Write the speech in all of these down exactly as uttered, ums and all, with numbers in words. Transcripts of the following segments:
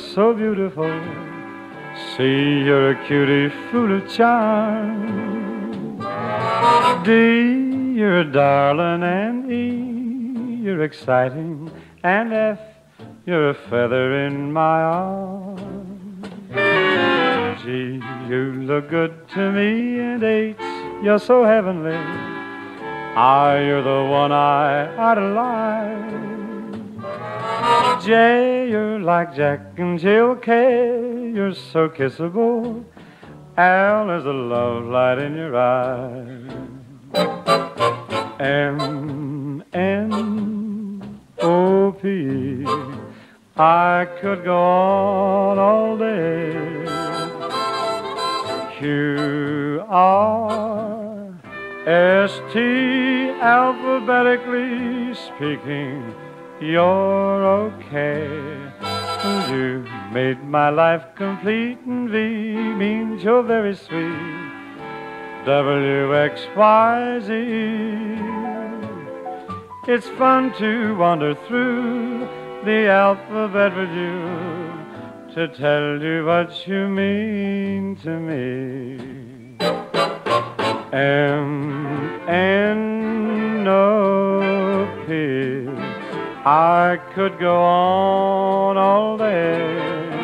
so beautiful. C, you're a cutie full of charm. D, you're a darling, and E, you're exciting, and F, you're a feather in my arm. G, you look good to me, and H, you're so heavenly. I, you're the one I idolize. J, you're like Jack and Jill. K, you're so kissable. L, there's a love light in your eyes. M, N, O, P, I could go on all day. Q, R, S, T, alphabetically speaking, you're okay. You made my life complete, and V means you're very sweet. W, X, Y, Z, it's fun to wander through the alphabet with you, to tell you what you mean to me. M, N, O, P, I could go on all day.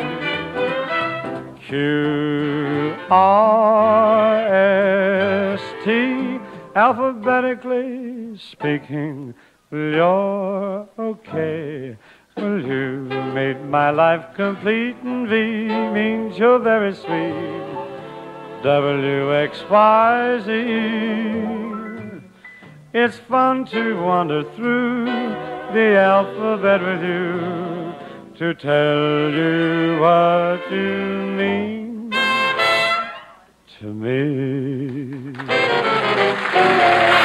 Q, R, S, T, alphabetically speaking, you're okay. Well, you made my life complete, and V means you're very sweet. W, X, Y, Z, it's fun to wander through the alphabet with you, to tell you what you mean to me.